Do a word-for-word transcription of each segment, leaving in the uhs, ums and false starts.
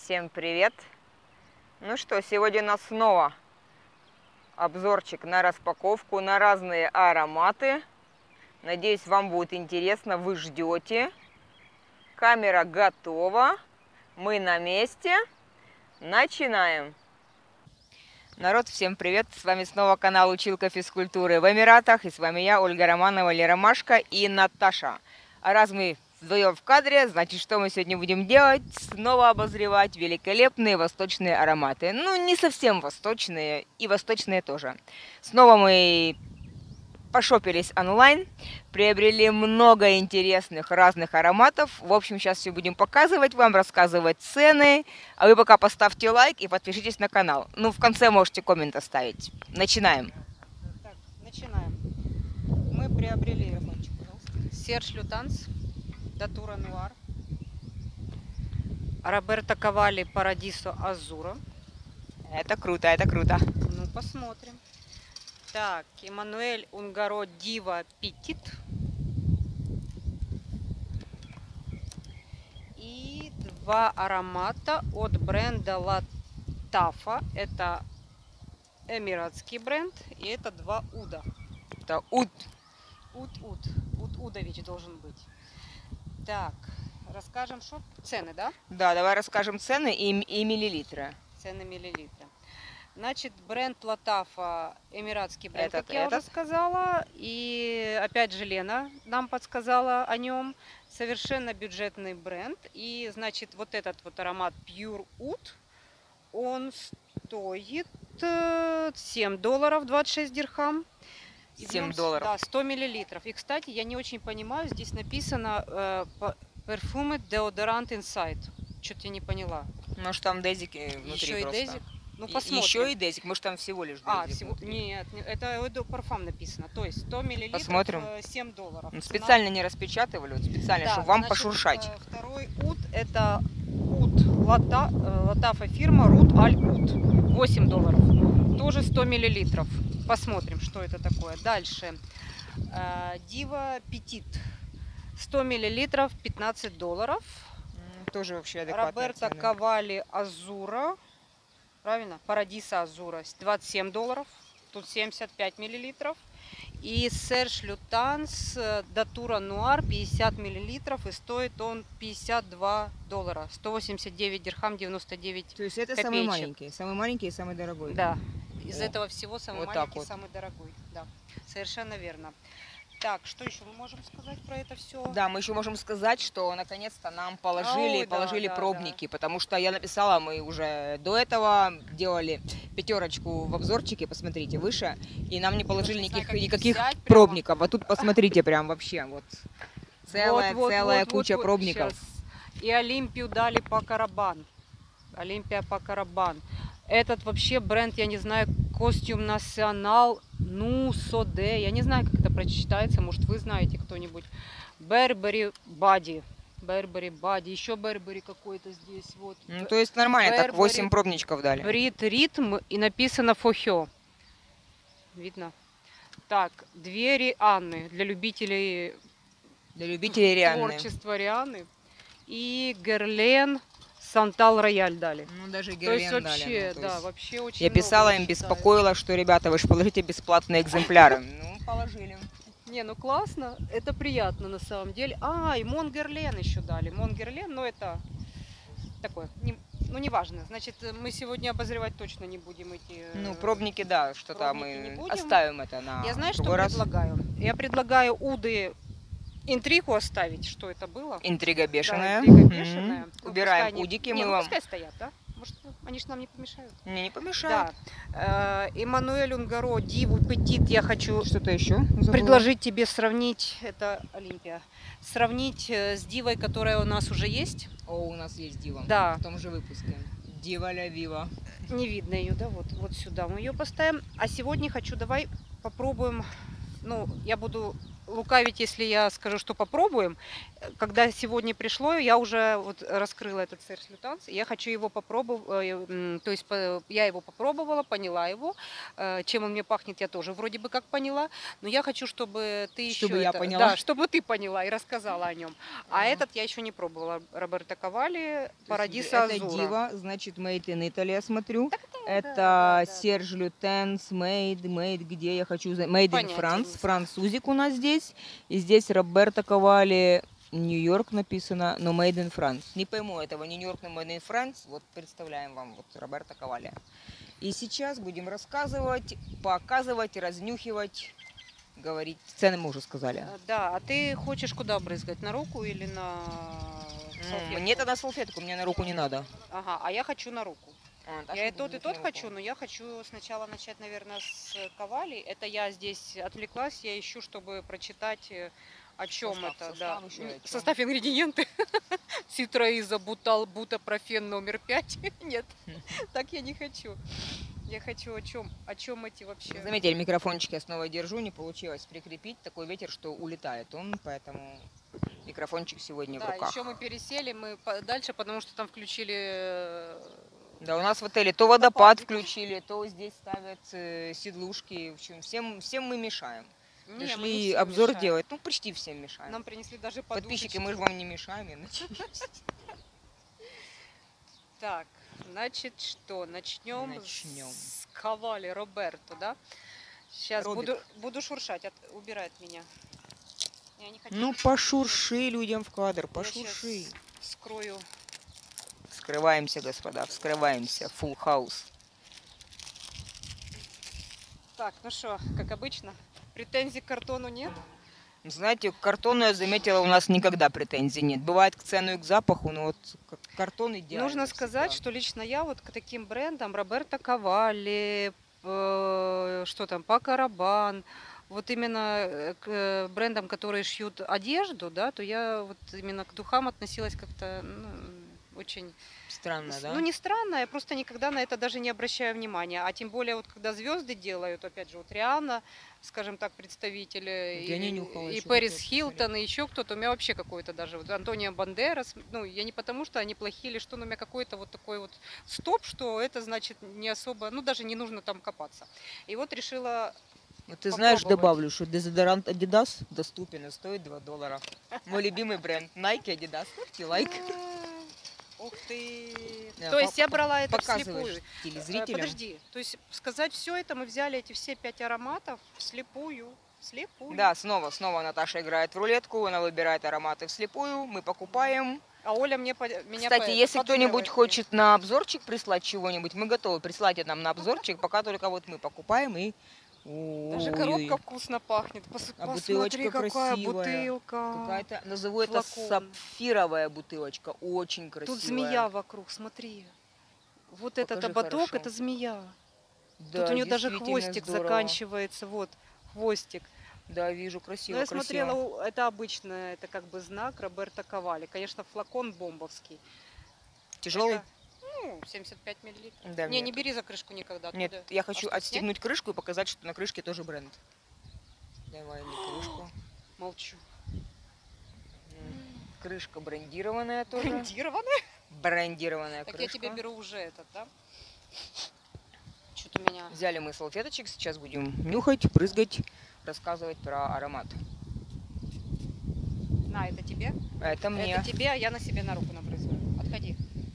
Всем привет! Ну что, сегодня у нас снова обзорчик на распаковку, на разные ароматы. Надеюсь, вам будет интересно, вы ждете. Камера готова, мы на месте. Начинаем! Народ, всем привет! С вами снова канал Училка физкультуры в Эмиратах. И с вами я, Ольга Романова, Лера Машка и Наташа. А раз мы вдвоем в кадре, значит, что мы сегодня будем делать? Снова обозревать великолепные восточные ароматы. Ну, не совсем восточные, и восточные тоже. Снова мы пошопились онлайн, приобрели много интересных разных ароматов. В общем, сейчас все будем показывать вам, рассказывать цены. А вы пока поставьте лайк и подпишитесь на канал. Ну, в конце можете коммент оставить. Начинаем. Так, начинаем. Мы приобрели Серж Лютанс, Датура Нуар, Роберто Кавалли Парадисо Азуро. Это круто, это круто. Ну, посмотрим. Так, Эммануэль Унгаро Дива Петит. И два аромата от бренда Латафа. Это эмиратский бренд. И это два Уда. Это Уд. Уд-Уд. Уд-Удович должен быть. Так, расскажем, что цены, да? Да, давай расскажем цены и, и миллилитры. Цены миллилитра. Значит, бренд Латафа, эмиратский бренд, Этот, как я этот. уже сказала. И опять же Лена нам подсказала о нем. Совершенно бюджетный бренд. И, значит, вот этот вот аромат Pure Oud, он стоит семь долларов двадцать шесть дирхам. И в семь нем, долларов. Да, сто миллилитров. И, кстати, я не очень понимаю, здесь написано э, Perfumed Deodorant Inside. Что-то я не поняла. Может, там дезики внутри Еще и просто. дезик? Ну, И- посмотрим. Еще и дезик, может, там всего лишь дезик. А, всего... внутри. Нет, не- это Eau Parfum написано. То есть сто миллилитров, Посмотрим. э, семь долларов. Ну, Цена- специально не распечатывали, вот специально, Да, чтобы вам значит, пошуршать. э, Второй Уд это Уд Лата, э, Латафа фирма Руд Аль Уд. восемь долларов. Тоже сто миллилитров. Посмотрим, что это такое. Дальше. Э, Дива Петит. сто миллилитров, пятнадцать долларов. М, Тоже вообще адекватная Роберто цена. Кавалли Азура. Правильно? Парадиса Азура. двадцать семь долларов. Тут семьдесят пять миллилитров. И Серж Лютанс Датура Нуар пятьдесят миллилитров. И стоит он пятьдесят два доллара. сто восемьдесят девять дирхам девяносто девять. То есть это копеечек. самый маленький, самый маленький и самый дорогой. Да. Из О, этого всего самый вот так маленький, вот. самый дорогой. Да. Совершенно верно. Так, что еще мы можем сказать про это все? Да, мы еще можем сказать, что наконец-то нам положили, Ой, да, положили да, пробники, потому что я написала, мы уже до этого делали пятерочку в обзорчике, посмотрите, выше, и нам не положили не знаю, никаких, как их никаких взять прямо. пробников. А тут посмотрите, прям вообще вот целая, Вот, вот, целая вот, куча вот, вот, пробников. щас. И Олимпию дали по Карабан. Олимпия по Карабан. Этот вообще бренд, я не знаю, Костюм Национал, ну, Соде. Я не знаю, как это прочитается. Может, вы знаете кто-нибудь. Бербери Бади. Бербери Бади. Еще Бербери какой-то здесь. Вот. Ну, то есть нормально, так Burberry восемь пробничков дали. Брит Ритм и написано Фохё. Видно? Так, две Рианны для любителей Для любителей Рианны. творчества Рианны. И Герлен Сантал Рояль дали. Ну, даже То есть Герлен вообще, дали. ну, то да, есть вообще очень Я писала много, им, я считаю. беспокоила, что, ребята, вы же положите бесплатные экземпляры. Ну, положили. Не, ну классно, это приятно на самом деле. А, и Монгерлен еще дали. Монгерлен, но это такое, не, ну неважно. Значит, мы сегодня обозревать точно не будем эти... Ну, пробники, да, что-то пробники не мы будем. оставим это на Я знаю, что другой раз. предлагаю. Я предлагаю Уды интригу оставить, что это было. Интрига бешеная. Да, интрига Мгм. бешеная. Ну, Убираем пускай они- удики, Не, мы ну вам... пускай стоят, да? Может, они же нам не помешают. Мне не помешает. Да. Э, Эммануэль Унгаро Диву Петит я хочу Что-то еще? предложить тебе сравнить, это Олимпия, сравнить э, с Дивой, которая у нас уже есть. О, у нас есть Дива. Да. В том же выпуске. Дива ля Вива. Не видно ее, да, вот, вот сюда мы ее поставим. А сегодня хочу, давай попробуем, ну, я буду лукавить, если я скажу, что попробуем. Когда сегодня пришло, я уже вот раскрыла этот Serge Lutens, и я хочу его попробовать, то есть я его попробовала, поняла его, чем он мне пахнет, я тоже вроде бы как поняла, но я хочу, чтобы ты еще Чтобы я это, поняла. да, чтобы ты поняла и рассказала о нем. А, а этот я еще не пробовала. Роберто Кавали, Парадиса Азура. Это Дива, значит, Made in Italy, я смотрю. Так, это да, да, Serge Lutens, Made, Made, где я хочу... Made in France, французик у нас здесь. И здесь Роберто Кавали, Нью-Йорк написано, но Made in France. Не пойму этого, Нью-Йорк, но Made in France. Вот представляем вам вот Роберто Кавали. И сейчас будем рассказывать, показывать, разнюхивать, говорить. Цены мы уже сказали. Да, а ты хочешь куда брызгать? На руку или на салфетку? Мне тогда салфетку, мне на руку не надо. Ага, а я хочу на руку. А, я и тот, и тот хочу, но я хочу сначала начать, наверное, с Кавали. Это я здесь отвлеклась, я ищу, чтобы прочитать, о чем состав, это. состав, Да. еще Состав, ингредиенты. Цитроиза, бутал, бутапрофен номер пять. Нет, так я не хочу. Я хочу о чем, о чем эти вообще... Заметили, микрофончик я снова держу, не получилось прикрепить. Такой ветер, что улетает он, поэтому микрофончик сегодня да, в руках. Еще мы пересели, мы дальше, потому что там включили... Да, у нас в отеле то водопад включили, то здесь ставят э, сидлушки. В общем, всем, всем мы мешаем. Не, Пришли не обзор мешаем. делать, ну почти всем мешаем. Нам принесли даже подушечки. Подписчики, мы же вам не мешаем. Так, значит что, начнем, начнем. с Кавали Роберто, да? Сейчас буду, буду шуршать, от, убирай от меня. Я не хочу ну пошурши людям в кадр, пошурши. Я скрою. Вскрываемся, господа, вскрываемся. Full house. Так, ну что, как обычно, претензий к картону нет? Знаете, к картону, я заметила, у нас никогда претензий нет. Бывает к цену и к запаху, но вот картон идеально. Нужно сказать, всегда. Что лично я вот к таким брендам, Роберто Кавали, э, что там, Пако Рабан, вот именно к брендам, которые шьют одежду, да, то я вот именно к духам относилась как-то, ну, очень... Странно, да? Ну, не странно, я просто никогда на это даже не обращаю внимания. А тем более, вот когда звезды делают, опять же, вот Риhanna, скажем так, представители, я и, не нюхала, и Пэрис Хилтон, и еще кто-то, у меня вообще какой-то даже, вот Антонио Бандерас, ну, я не потому, что они плохие или что, но у меня какой-то вот такой вот стоп, что это значит не особо, ну, даже не нужно там копаться. И вот решила... Ну, ты знаешь, добавлю, что дезодорант Adidas доступен и стоит два доллара. Мой любимый бренд Nike, Adidas. Ставьте лайк. Ух ты! Да, то есть я брала это вслепую. Телезрителям. Подожди, то есть сказать все это, мы взяли эти все пять ароматов вслепую. Вслепую. Да, снова, снова Наташа играет в рулетку, она выбирает ароматы вслепую, мы покупаем. А Оля мне меня Кстати, если кто-нибудь хочет на обзорчик прислать чего-нибудь, мы готовы прислать это нам на обзорчик, пока только вот мы покупаем и... Даже коробка вкусно пахнет. Пос а посмотри, бутылочка какая красивая. Бутылка. Какая-то, назову это сапфировая бутылочка, очень красивая. Тут змея вокруг, смотри. Вот Покажи этот ободок, хорошо. это змея. Да, тут у нее даже хвостик здорово. заканчивается, вот, хвостик. Да, вижу, красиво, Но я красиво. смотрела, это обычно, это как бы знак Роберто Кавали. Конечно, флакон бомбовский. Тяжелый? Это... Ну, семьдесят пять миллилитров. Да, не, нет. не бери за крышку никогда. Оттуда. Нет, я хочу а отстегнуть снять? крышку и показать, что на крышке тоже бренд. Давай мне крышку. Молчу. Крышка брендированная тоже. Брендированная? Брендированная так крышка. Так я тебе беру уже этот, да? Что-то у меня... Взяли мы салфеточек, сейчас будем нюхать, брызгать, рассказывать про аромат. На, это тебе? Это мне. Это тебе, а я на себе на руку набрызгаю. Отходи.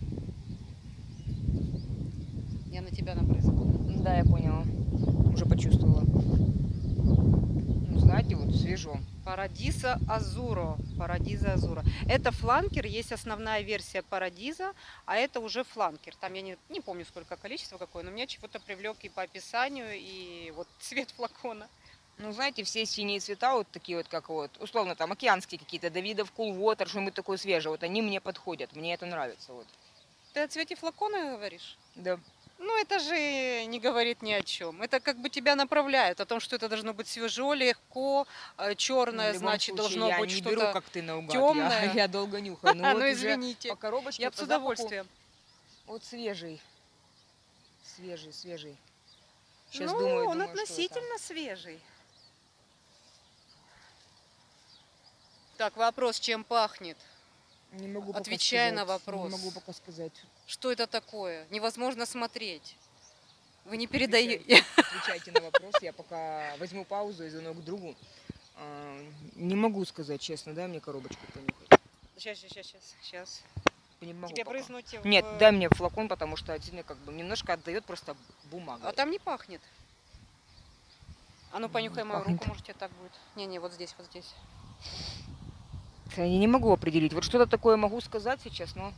Я на тебя набрызгала. Да, я поняла. Уже почувствовала. Ну, знаете, вот свежо. Парадиса Азуро. Парадиза Азуро. Это фланкер, есть основная версия Парадиза, а это уже фланкер. Там я не, не помню, сколько количество какое, но меня чего-то привлек и по описанию, и вот цвет флакона. Ну, знаете, все синие цвета, вот такие вот, как вот, условно, там, океанские какие-то, Давидов, Cool Water, что-нибудь такое свежее, вот они мне подходят, мне это нравится, вот. Ты о цвете флакона говоришь? Да. Ну, это же не говорит ни о чем. Это как бы тебя направляет о том, что это должно быть свежо, легко, черное, значит, случае, должно быть что-то как ты наугад. темное. Я, я долго нюхаю. Ну, вот ну извините. По коробочке, я по с удовольствием. Запаху, вот свежий. Свежий, свежий. Сейчас ну, думаю, он думаю, относительно свежий. Так, вопрос, чем пахнет? Не могу Отвечай на вопрос. Не могу пока сказать. Что это такое? Невозможно смотреть. Вы не передаете. Отвечайте на вопрос. Я пока возьму паузу и звонок другу. А, не могу сказать честно, дай мне коробочку понюхать. Сейчас, сейчас, сейчас, сейчас. Не могу Тебе пока. брызнуть в... Нет, дай мне флакон, потому что отдельно как бы немножко отдает просто бумага. А там не пахнет. А ну понюхай мою Пахнет. руку, может тебе так будет. Не-не, вот здесь, вот здесь. Я не могу определить. Вот что-то такое могу сказать сейчас, но...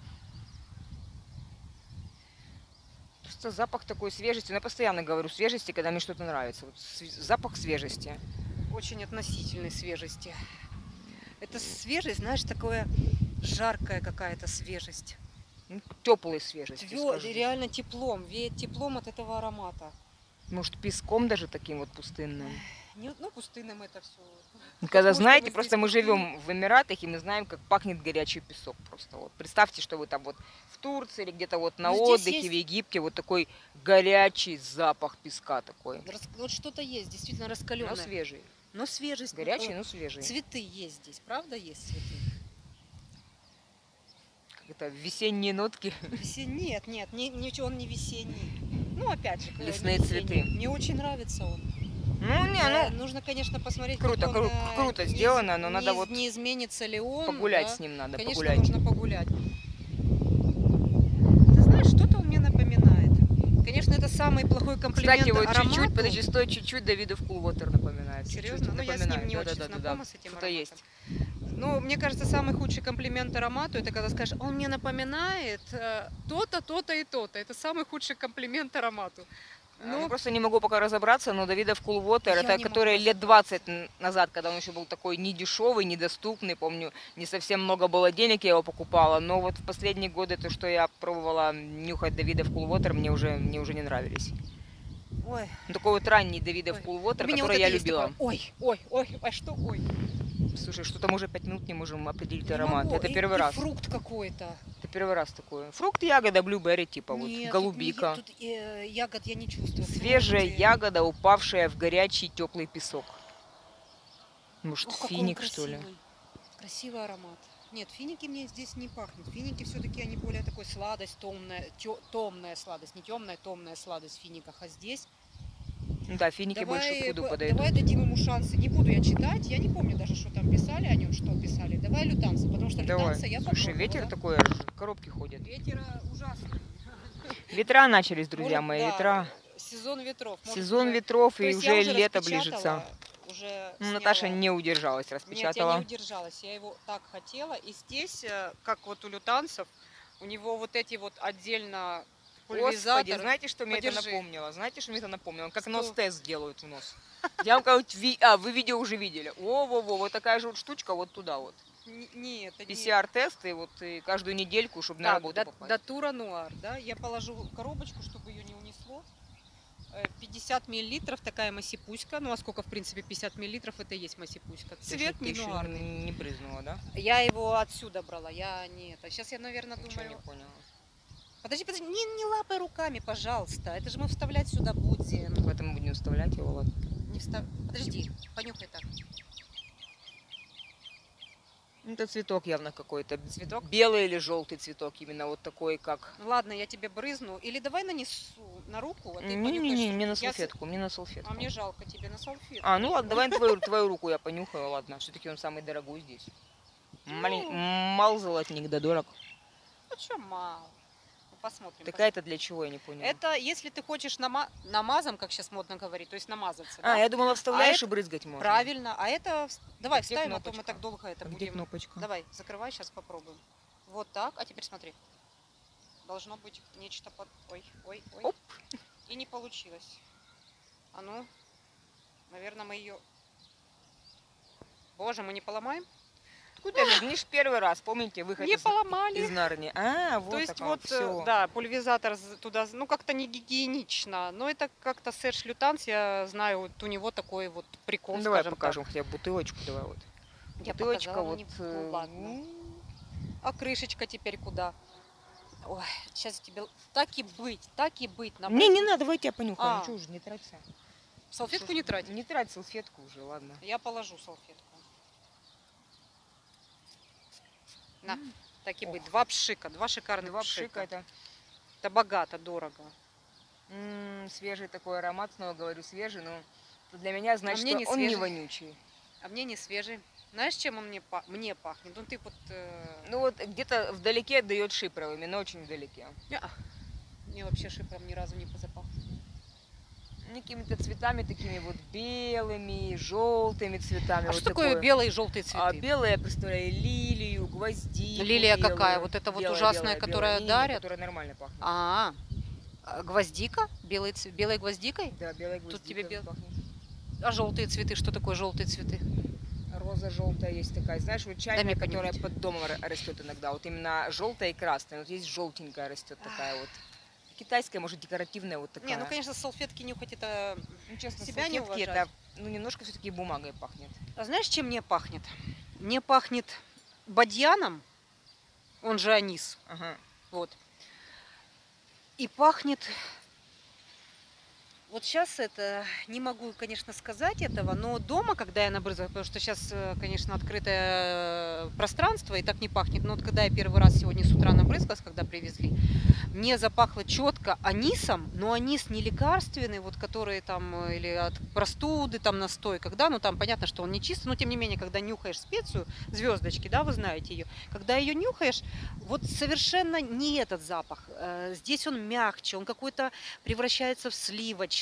Просто запах такой свежести. Я постоянно говорю свежести, когда мне что-то нравится. Вот запах свежести. Очень относительной свежести. Это свежесть, знаешь, такое жаркая какая-то свежесть. Ну, теплой свежести. Твё... Реально теплом, веет теплом от этого аромата. Может, песком даже таким вот пустынным. Не, ну, пустынным это все. Когда, знаете, просто мы живем в Эмиратах, и мы знаем, как пахнет горячий песок. Просто вот представьте, что вы там вот в Турции или где-то вот на Ну, отдыхе есть... в Египте, вот такой горячий запах песка такой. Рас... Вот что-то есть, действительно раскаленное. Но свежий. Но свежесть. Горячий, но свежий. Цветы есть здесь, правда есть цветы? Как это, весенние нотки. Весен... Нет, нет, не, ничего, он не весенний. Ну, опять же, лесные цветы. Мне очень нравится он. Ну, не, Да, ну, нужно, конечно, посмотреть, круто, как он, кру- э, круто не, сделано, но не, надо вот не изменится ли он. погулять да? с ним надо, Конечно, погулять. нужно погулять. Ты знаешь, что-то он мне напоминает. Конечно, это самый плохой комплимент Кстати, вот аромату. чуть-чуть, подожди, стой, чуть-чуть Давидов Cool Water напоминает. Серьезно? Чуть-чуть Ну, я с напоминает. ним не Да, очень да, да, знакома, да. с этим Что-то ароматом. есть. Ну, мне кажется, самый худший комплимент аромату, это когда скажешь, он мне напоминает э, то-то, то-то и то-то. Это самый худший комплимент аромату. Ну, Ну, просто не могу пока разобраться, но Давидов Cool Water, Я это не который могу лет двадцать назад, когда он еще был такой недешевый, недоступный, помню, не совсем много было денег, я его покупала, но вот в последние годы то, что я пробовала нюхать Давидов Cool Water, мне уже, мне уже не нравились. ой. Ну, такой вот ранний Давидов Ой. Cool У Water, меня который вот я это есть любила. такое, Ой, ой, ой, а что ой? Слушай, что-то мы уже пять минут не можем определить Не аромат. могу. Это И- первый и раз. фрукт какой-то. Это первый раз такое. Фрукт, ягода, блюберри, типа вот, Нет, голубика. Тут, не, тут э, ягод я не чувствую. Свежая Фрукты. ягода, упавшая в горячий теплый песок. Может, Ох, какой он финик, что ли? красивый. Красивый аромат. Нет, финики мне здесь не пахнут. Финики все-таки они более такой сладость, томная, тё, томная сладость. Не темная, томная сладость в финиках. А здесь Ну да, финики больше к пуду б- подойдут. давай дадим ему шансы. Не буду я читать. Я не помню даже, что там писали о нем, что писали. Давай лютанцы, потому что Давай. лютанцы я Слушай, попробовала. ветер такой, аж коробки ходят. Ветер э, ужасный. Ветра начались, друзья Может, мои, да, ветра. Сезон ветров. Может, Сезон уже- ветров, То и есть я уже лето распечатала, ближется. Уже Ну, сняла. Наташа не удержалась, Нет, я распечатала. не удержалась. Я его так хотела. И здесь, э, как вот у лютанцев, у него вот эти вот отдельно Господи, пульверизаторы. знаете, что мне это Подержи. напомнило? Знаете, что мне это напомнило? Как Что? нос-тест делают в нос. Я вам как ви... А, вы видео уже видели. О-во-во, вот такая же вот штучка вот туда вот. Н- Нет, это пи не... си ар-тесты вот и каждую недельку, чтобы на Так, работу да- попасть. датура нуар, да? Я положу коробочку, чтобы ее не унесло. Э, пятьдесят миллилитров такая масипуська. Ну, а сколько, в принципе, пятьдесят миллилитров это и есть масипуська. Ты Цвет ещё- ты не ещё нуарный. не брызнула, да? Я его отсюда брала, я не это. Сейчас я, наверное, Ничего не думаю... поняла. Подожди, подожди, не, не лапай руками, пожалуйста. Это же мы вставлять сюда будем. Поэтому будем вставлять его, ладно. Не встав... Подожди, понюхай так. Ну, это цветок явно какой-то. Цветок? Белый или желтый цветок, именно вот такой, как... Ну ладно, я тебе брызну. Или давай нанесу на руку, а ты Не-не-не, понюхаешь. мне на Я с- салфетку, мне на салфетку. А мне жалко тебе на салфетку. А, ну ладно, давай твою, твою руку я понюхаю, ладно. Все-таки он самый дорогой здесь. Малень... Ну. Мал золотник, да дорог. Ну что мало. Ну, посмотрим. Такая-то для чего, я не поняла. Это если ты хочешь нама... намазом, как сейчас модно говорить, то есть намазаться. А, да? я думала, вставляешь это и брызгать можно. Правильно. А это... вс- Давай Где вставим, а то мы кнопочка? так долго это А где будем... кнопочка? Давай, закрывай, сейчас попробуем. Вот так. А теперь смотри. Должно быть нечто под... Ой, ой, ой. Оп. И не получилось. А ну, наверное, мы ее... Боже, мы не поломаем? Откуда же? Не ж первый раз, помните, выход Не из, поломали. из Нарнии. А, вот То есть так вот, э, все. да, пульверизатор з- туда, ну как-то не гигиенично, но это как-то Серж Лютанс, я знаю, вот у него такой вот прикол, Ну, давай скажем покажем хотя бы бутылочку, давай вот. так. Я Бутылочка показала, но вот. не- э, ну ладно. м, А крышечка теперь куда? Ой, сейчас тебе так и быть, так и быть. Не, не набрызгаю. надо, давай я понюхаю. А. Ну что уже, не траться. Салфетку не трать. Не трать салфетку уже, ладно. Я положу салфетку. На, М. так и быть. Ох. Два пшика, два шикарных Два пшика. пшика это Это богато, дорого. м, свежий такой аромат, снова говорю свежий, но для меня А значит, мне что не он не свежий. вонючий. А мне не свежий. Знаешь, чем он мне, па- мне пахнет? Ну ты вот... э, Ну вот где-то вдалеке отдает шипровыми, но очень вдалеке. неа, мне вообще шипром ни разу не запах. Ну, какими-то цветами такими вот белыми, желтыми цветами. А вот что такое такое. белые и желтые А цветы? белые, я представляю, лилию, гвоздику Лилия белую. какая? Вот это вот Белая, ужасная, белая, которая белая. Не-не-не, дарят? которая нормально пахнет. А, а, гвоздика? Белой, ц- белой гвоздикой? Да, белая Тут гвоздика тебе бел... пахнет. А желтые цветы? Что такое желтые цветы? Роза желтая есть такая. Знаешь, вот чайная, мне которая понюхать. под домом р- растет иногда. Вот именно желтая и красная. Вот есть желтенькая растет такая вот. Китайская, может, декоративная вот такая. Не, ну конечно, салфетки нюхать это Ну, честно, себя не салфетки уважать. это, ну, немножко все-таки бумагой пахнет. А знаешь, чем мне пахнет? Мне пахнет бадьяном, он же анис, Ага. вот. И пахнет... Вот сейчас это не могу, конечно, сказать этого, но дома, когда я набрызгала, потому что сейчас, конечно, открытое пространство и так не пахнет, но вот когда я первый раз сегодня с утра набрызгалась, когда привезли, мне запахло четко анисом, но анис не лекарственный, вот который там, или от простуды там настой, когда, ну там понятно, что он не чистый, но тем не менее, когда нюхаешь специю, звездочки, да, вы знаете ее, когда ее нюхаешь, вот совершенно не этот запах, Э, здесь он мягче, он какой-то превращается в сливочный.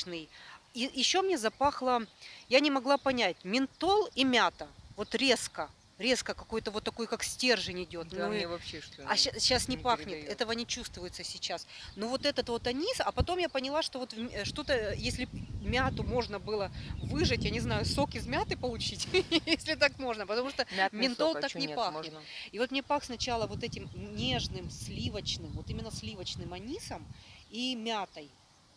И еще мне запахло, я не могла понять, ментол и мята, вот резко. Резко какой-то вот такой, как стержень идет. Да, Ну, и- мне вообще что а сейчас не, не пахнет, передает. этого не чувствуется сейчас. Но вот этот вот анис, а потом я поняла, что вот в м- что-то, если б мяту можно было выжать, я не знаю, сок из мяты получить, если так можно, потому что Мятный ментол сок, а так чё не нет, пахнет. можно. И вот мне пах сначала вот этим нежным, сливочным, вот именно сливочным анисом и мятой.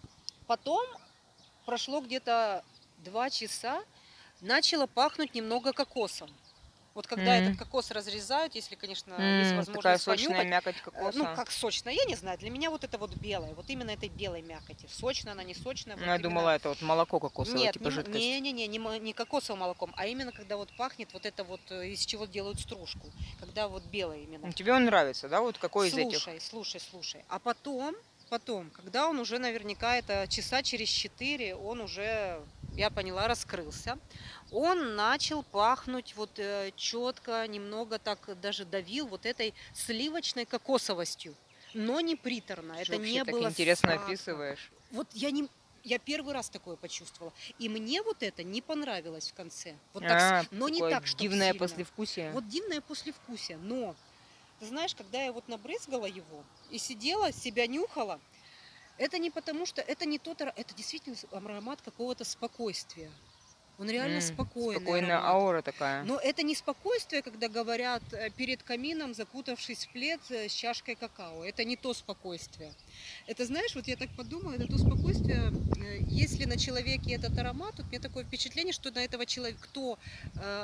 Потом прошло где-то два часа, начало пахнуть немного кокосом. Вот когда М. этот кокос разрезают, если, конечно, есть М, возможность такая сочная понюхать, мякоть э, кокоса. ну, как сочная, я не знаю, для меня вот это вот белое, вот именно этой белой мякоти. Сочная она, не сочная, Ну, вот я именно... думала, это вот молоко кокосовое, Нет, типа не, жидкость. не, не, не, не, мо- не кокосовым молоком, а именно когда вот пахнет вот это вот, э, из чего делают стружку, когда вот белое именно. Ну, тебе он нравится, да? Вот какой из этих? Слушай, слушай, слушай. А потом, потом, когда он уже наверняка, это часа через четыре, он уже, я поняла, раскрылся. Он начал пахнуть вот четко, немного так даже давил вот этой сливочной кокосовостью, но не приторно. Что Это вообще не так было интересно сладко. описываешь. Вот я не, я первый раз такое почувствовала. И мне вот это не понравилось в конце. Вот так, с- А, но не такое так, что дивное сильно. послевкусие. Вот дивное послевкусие. Но ты знаешь, когда я вот набрызгала его и сидела, себя нюхала, это не потому, что это не тот аромат, это действительно аромат какого-то спокойствия. Он реально М, спокойный спокойная аромат. аура такая. Но это не спокойствие, когда говорят э, перед камином, закутавшись в плед э, с чашкой какао. Это не то спокойствие. Это, знаешь, вот я так подумала, это то спокойствие, э, если на человеке этот аромат, вот у меня такое впечатление, что на этого человека, кто э,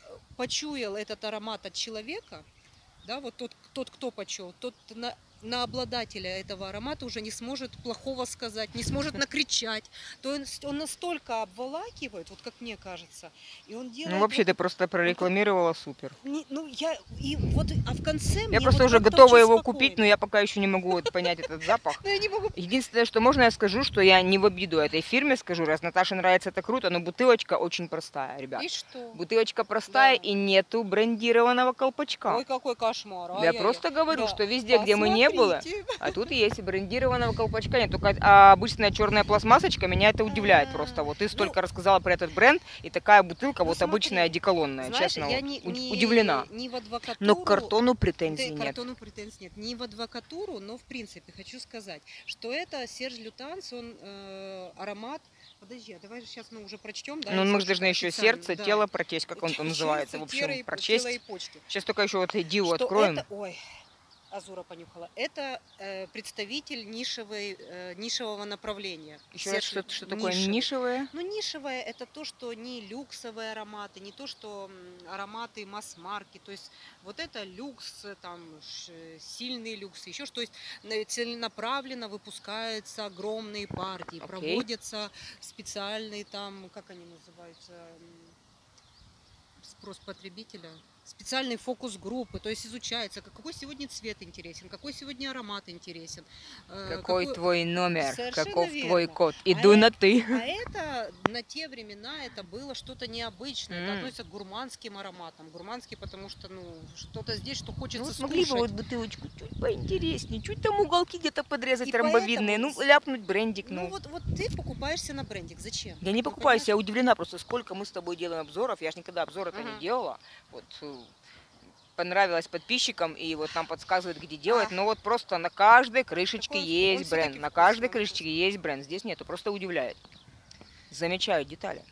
почуял этот аромат от человека, да, вот тот, тот кто почуял, тот на, на обладателя этого аромата уже не сможет плохого сказать, не сможет накричать. То есть он настолько обволакивает, вот как мне кажется, и он делает... Ну, вообще, вот- ты просто прорекламировала супер. не- ну, я, и вот, а в конце мне Я просто вот уже как-то готова очень его спокойно. купить, но я пока еще не могу вот понять этот запах. Но я не могу... Единственное, что можно, я скажу, что я не в обиду этой фирме скажу, раз Наташе нравится, это круто, но бутылочка очень простая, ребят. И что? Бутылочка простая Да. и нету брендированного колпачка. Ой, какой кошмар. Я ай-яй-яй. просто говорю, Да. что везде, где мы не было, Посмотрите. а тут есть брендированного колпачка нет. Только а, обычная черная пластмассочка меня это удивляет А, просто. Вот ты ну, столько рассказала про этот бренд, и такая бутылка ну, вот смотри, обычная одеколонная, знаешь, честно, я вот, не, уд- не- удивлена. не в адвокатуру... Но к картону Да, претензий к нет. картону претензий нет. Не в адвокатуру, но в принципе хочу сказать, что это Серж Лютанс, он э, аромат... Подожди, а давай же сейчас мы уже прочтем, да? Ну, мы же немножко должны еще официально, сердце, да. тело прочесть, как он там Сердце, называется, в тело общем, и- прочесть. тело и почки. Сейчас только еще вот Диву Что откроем. это... Ой, Азура понюхала. Это э, представитель нишевой, э, нишевого направления. Еще раз, Серж что, что такое нишевый. нишевое? Ну, нишевое это то, что не люксовые ароматы, не то, что м, ароматы масс-марки. То есть вот это люкс, э, там ш- сильный люкс, еще что. То есть на- целенаправленно выпускаются огромные партии, Окей. проводятся специальные там, как они называются, м, спрос потребителя. специальные фокус-группы, то есть изучается, какой сегодня цвет интересен, какой сегодня аромат интересен. э, Какой какой- твой номер, Совершенно каков твой верно. код? А Иду э- на ты. А это на те времена это было что-то необычное. Это М. относится к гурманским ароматам. Гурманский, потому что ну что-то здесь, что Ну, хочется вот могли бы скушать. вот бутылочку чуть поинтереснее, чуть там уголки где-то подрезать И ромбовидные, поэтому ну с- ляпнуть брендик, Ну ну. вот, вот ты покупаешься на брендик. Зачем? Я не Ну, покупаюсь, я понимаешь? удивлена просто, сколько мы с тобой делаем обзоров. Я же никогда обзоры-то Мгм. не делала. Вот э, понравилось подписчикам, и вот нам подсказывают, где делать. А. Но вот просто на каждой крышечке Такой вк- он есть бренд. всё-таки На каждой вкусный, крышечке есть бренд. Здесь нету, просто удивляет. Замечаю детали.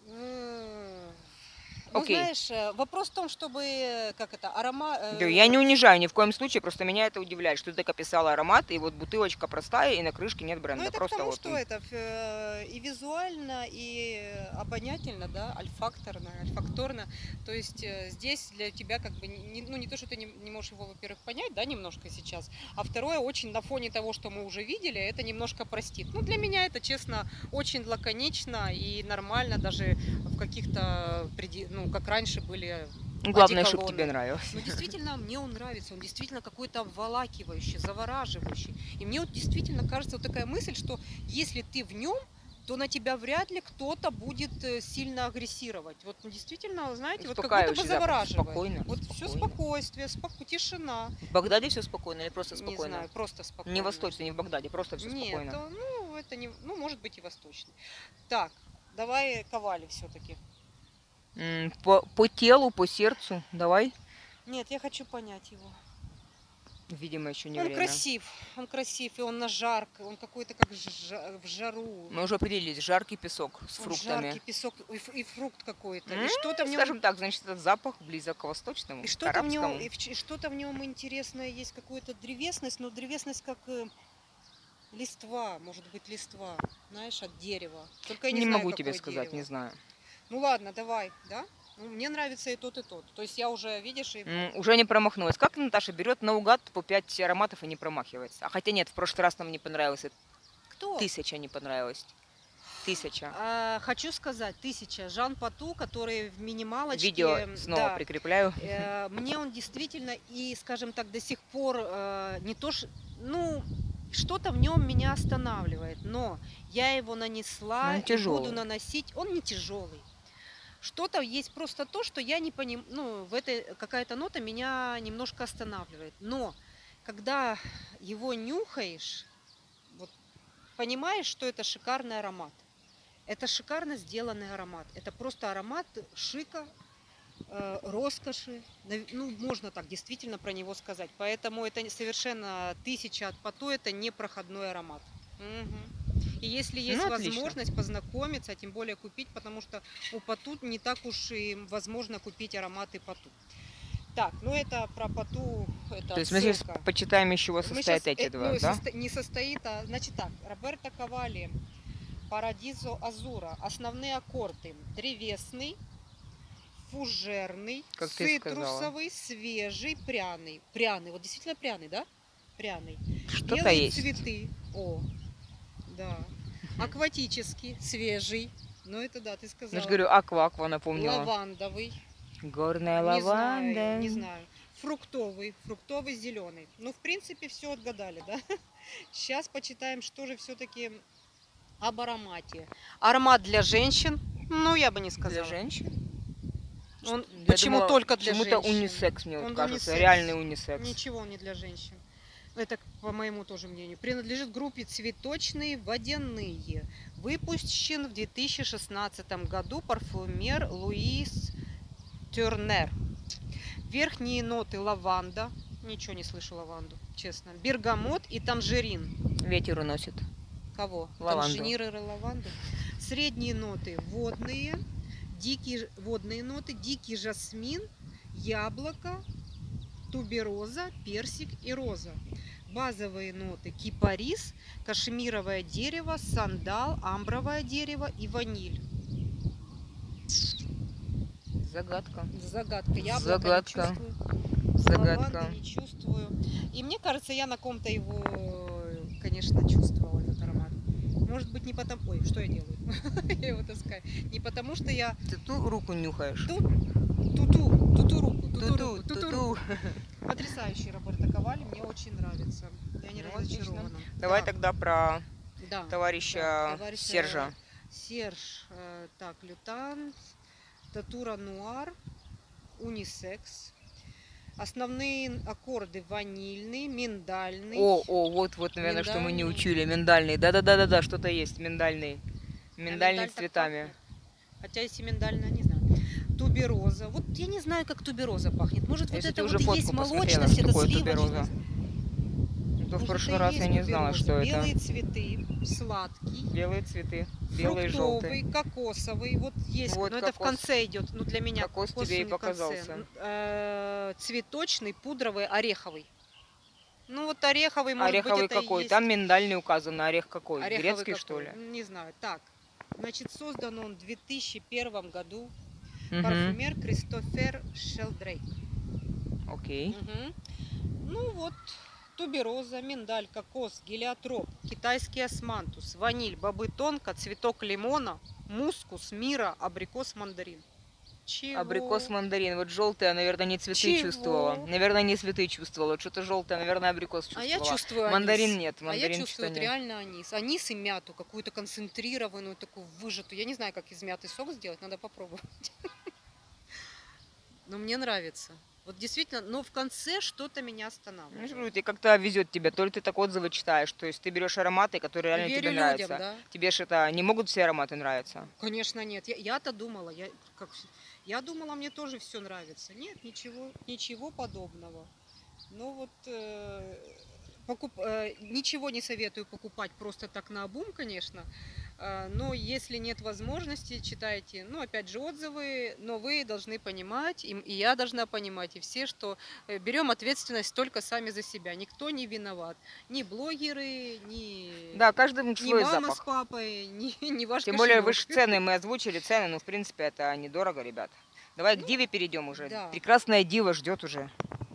М. Ну, Окей. знаешь, э, вопрос в том, чтобы, э, как это, аромат... Да, я не унижаю ни в коем случае, просто меня это удивляет, что ты так описала аромат, и вот бутылочка простая, и на крышке нет бренда. Ну, это к просто тому, вот. что это э, и визуально, и обонятельно, да, альфакторно, альфакторно. То есть э, здесь для тебя как бы, не, ну, не то, что ты не, не можешь его, во-первых, понять, да, немножко сейчас, а второе, очень на фоне того, что мы уже видели, это немножко простит. Ну, для меня это, честно, очень лаконично и нормально, даже в каких-то, преди- ну, как раньше были... Главное, чтобы одеколоны. тебе нравилось. Ну, действительно, мне он нравится, он действительно какой-то обволакивающий, завораживающий. И мне вот действительно кажется вот такая мысль, что если ты в нем, то на тебя вряд ли кто-то будет э, сильно агрессировать. Вот ну, действительно, знаете, вот как будто бы Успокаивающий запах. завораживает. Спокойно. Вот все спокойно. спокойствие, споко... тишина. В Багдаде все спокойно или просто Не спокойно? знаю, просто спокойно. Не восточно, не в Багдаде, просто все Нет, спокойно. то, ну, это не, ну, может быть и восточный. Так, давай Ковали все-таки. М, По, по телу, по сердцу, давай. Нет, я хочу понять его. Видимо, еще не Он время. красив, он красив, и он на жарко, он какой-то как жа- в жару. Мы уже определились, жаркий песок с Он фруктами. жаркий песок и, ф- и фрукт какой-то. М, И что-то в нем, Скажем так, значит, этот запах близок к восточному, и к что-то в нем, арабскому. и в ч- и что-то в нем интересное есть, какая-то древесность, но древесность как э, листва, может быть листва, знаешь, от дерева. Только я не, Не знаю, могу тебе какое сказать, дерево. не знаю. Ну ладно, давай, да? Ну, мне нравится и тот, и тот. То есть я уже, видишь, и... М, Уже не промахнулась. Как Наташа берет наугад по пять ароматов и не промахивается? А хотя нет, в прошлый раз нам не понравилось. и Кто? Тысяча не понравилось. Тысяча. А, хочу сказать, тысяча. Жан Пату, который в минималочке... Видео снова да, прикрепляю. Э, Мне он действительно и, скажем так, до сих пор э, не то, ш- ну, что-то в нем меня останавливает, но я его нанесла Ну, он и тяжелый. буду наносить. Он не тяжелый. Что-то есть просто то, что я не понимаю, ну, в этой какая-то нота меня немножко останавливает. Но когда его нюхаешь, вот, понимаешь, что это шикарный аромат. Это шикарно сделанный аромат. Это просто аромат шика, э, роскоши. Нав- Ну, можно так действительно про него сказать. Поэтому это не- совершенно тысяча от Пато, это не проходной аромат. Мгм. И если есть Ну, отлично. возможность познакомиться, а тем более купить, потому что у Пату не так уж и возможно купить ароматы Пату. Так, ну это про Пату, это То есть мы сейчас ссылка. почитаем, из чего Мы состоят щас, эти э, два, ну, да? состо- не состоит, а значит так, Роберто Кавали, Парадизо Азура. Основные аккорды: древесный, фужерный, Как ты сказала. цитрусовый, свежий, пряный. Пряный, вот действительно пряный, да? Пряный. Что-то Белые есть. цветы. О, да. Акватический, свежий. Ну это да, ты Я сказала. же говорю, аква-аква напомнила. Лавандовый. Горная Не лаванда. знаю, не знаю. Фруктовый, фруктовый, зеленый. Ну, в принципе, все отгадали, да? Сейчас почитаем, что же все-таки об аромате. Аромат для женщин? Ну, я бы не сказала. Для женщин? Он Я почему думала, только для Почему-то женщин? унисекс, мне вот Он кажется. унисекс. Реальный унисекс. Ничего он не для женщин. Это, по моему тоже мнению. Принадлежит группе «Цветочные водяные». Выпущен в две тысячи шестнадцатом году парфюмер Луис Тернер. Верхние ноты: лаванда. Ничего не слышу лаванду, честно. Бергамот и танжерин. Ветер уносит. Кого? Лаванду. Танжерин и лаванду. Средние ноты: водные, дикие водные ноты, дикий жасмин, яблоко, тубероза, персик и роза. Базовые ноты: кипарис, кашемировое дерево, сандал, амбровое дерево и ваниль. Загадка. Загадка. Яблоко Загадка. не чувствую. Загадка. Лаванды не чувствую. И мне кажется, я на ком-то его, конечно, чувствовала, этот аромат. Может быть, не потому... Ой, что я делаю? Я его таскаю. Не потому, что я... Ты ту руку нюхаешь. Тут Туту, туту руку, туту Ту-ту, руку, туту ту-ту. руку. Потрясающий Роберто Кавали, мне очень нравится. Я не Ну, отлично. разочарована. Давай Да, тогда про да, товарища да, товарища Сержа. Серж, э, так, лютан, татура нуар, унисекс. Основные аккорды ванильный, миндальный. О, о, вот, вот, наверное, что мы не Миндальный. учили. Миндальный. Да-да-да-да-да, что-то есть. Миндальный. А Миндальный миндаль с так цветами. пахнет? Хотя если миндальная, не знаю. Тубероза. Вот я не знаю, как тубероза пахнет. Может, вот Если ты это уже вот и есть фотку посмотрела, молочность, что это такое тубероза. сливочность. То в Может, прошлый это и раз я есть не знала, тубероза. что это. Белые цветы, сладкий, Белые цветы. Белые и желтые. фруктовый, кокосовый. Вот есть, Вот но это в кокос. конце идет. Ну, для меня Кокос кокос тебе и не в конце. показался. Э, Цветочный, пудровый, ореховый. Ну, вот ореховый, может Ореховый быть, это какой? и есть. Там миндальный указан. Орех какой? Ореховый Грецкий, какой? что ли? Не знаю. Так, значит, создан он в две тысячи первом году. Мгм. Парфюмер Кристофер Шелдрейк. Окей. Мгм. Ну вот, тубероза, миндаль, кокос, гелиотроп, китайский османтус, ваниль, бобы тонко, цветок лимона, мускус, мира, абрикос, мандарин. Чего? Абрикос, мандарин. Вот желтая, наверное, не цветы Чего? чувствовала. Наверное, не цветы чувствовала. Вот что-то желтое, наверное, абрикос А чувствовала. я чувствую анис. Мандарин нет. А я Мандарин чувствую что-то вот нет. реально анис. Анис и мяту, какую-то концентрированную, такую выжатую. Я не знаю, как из мяты сок сделать, надо попробовать. Но мне нравится. Вот действительно, но в конце что-то меня Ну, я же останавливает. говорю, ты как-то везет тебя, то ли ты так отзывы читаешь, то есть ты берешь ароматы, которые И реально верю тебе людям, нравятся. да? Тебе же это не могут все ароматы нравиться. Конечно, нет. Я, я-то думала, я, как, я думала, мне тоже все нравится. Нет, ничего, ничего подобного. Ну вот э, покуп, э, ничего не советую покупать просто так наобум, конечно. Э, но если нет возможности, читайте, ну опять же отзывы, но вы должны понимать, и, и я должна понимать, и все, что э, берем ответственность только сами за себя. Никто не виноват. Ни блогеры, ни, Да, каждому ни свой мама запах. с папой, ни, ни ваш Тем более кошелек. выше цены, мы озвучили цены, но в принципе это недорого, ребят. Давай к Ну, Диве перейдем уже. да. Прекрасная Дива ждет уже.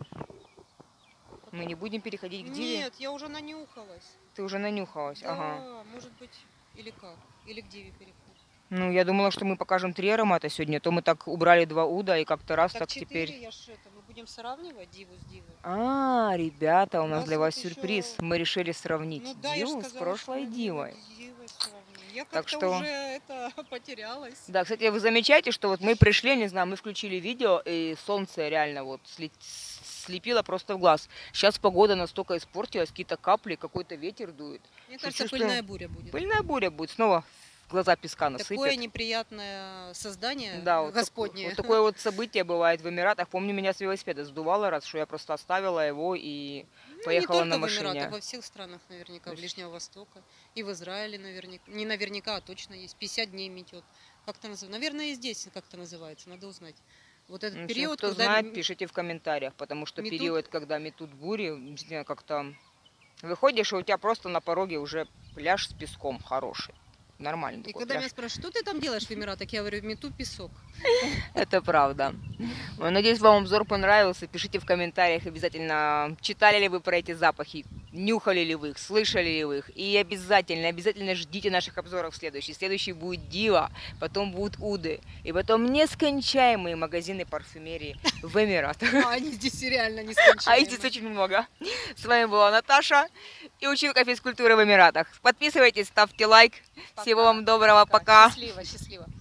Мы не будем переходить к Диве. Нет, я уже нанюхалась. Ты уже нанюхалась. Да, Ага. может быть, или как? Или к Диве переходить. Ну, я думала, что мы покажем три аромата сегодня. То мы так убрали два уда, и как-то раз так, Так четыре, теперь. я ж это, мы будем сравнивать Диву с Дивой. А, ребята, у У нас нас для вот вас еще- сюрприз. Мы решили сравнить Ну да, я же Диву с сказала, прошлой что мы Дивой. с Дивой сравним. Я Так как-то что- уже это потерялась. Да, кстати, вы замечаете, что вот мы пришли, не знаю, мы включили видео, и солнце реально вот сли- слепило просто в глаз. Сейчас погода настолько испортилась, какие-то капли, какой-то ветер дует. Мне что кажется, чувствую- пыльная буря будет. Пыльная буря будет, снова в глаза песка насыпет. Такое неприятное создание Да, вот, так- Господне. вот такое вот событие бывает в Эмиратах. Помню, меня с велосипеда сдувало раз, что я просто оставила его и Ну, поехала не на только в машине. Эмиратах, во всех странах наверняка, То есть- Ближнего Востока. И в Израиле наверняка. Не наверняка, а точно есть. пятьдесят дней метет. Как-то называется. Наверное, и здесь как-то называется, надо узнать. Вот этот Ну, в общем, период, кто когда знает, м- пишите в комментариях, потому что метут- период, когда метут бури, действительно, как-то выходишь, и у тебя просто на пороге уже пляж с песком хороший. Нормальный И такой когда пляж. меня спрашивают, что ты там делаешь в Эмиратах, я говорю, мету песок. Это правда. Ой, надеюсь, вам обзор понравился. Пишите в комментариях обязательно, читали ли вы про эти запахи, нюхали ли вы их, слышали ли вы их. И обязательно, обязательно ждите наших обзоров следующий. Следующий будет Дива, потом будут Уды, и потом нескончаемые магазины парфюмерии в Эмиратах. А они здесь реально не А их здесь очень много. С вами была Наташа и училка физкультуры в Эмиратах. Подписывайтесь, ставьте лайк. Всего вам доброго, пока. Счастливо, счастливо.